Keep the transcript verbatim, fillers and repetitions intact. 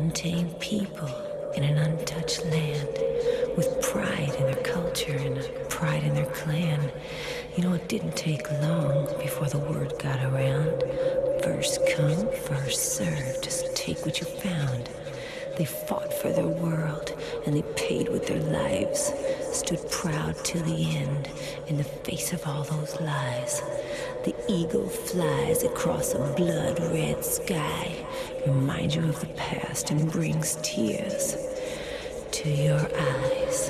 untamed people in an untouched land, with pride in their culture and pride in their clan. You know, it didn't take long before the word got around. First come, first served, just take what you found. They fought for their world, and they paid with their lives, stood proud till the end, in the face of all those lies. The eagle flies across a blood-red sky, reminds you of the past and brings tears to your eyes.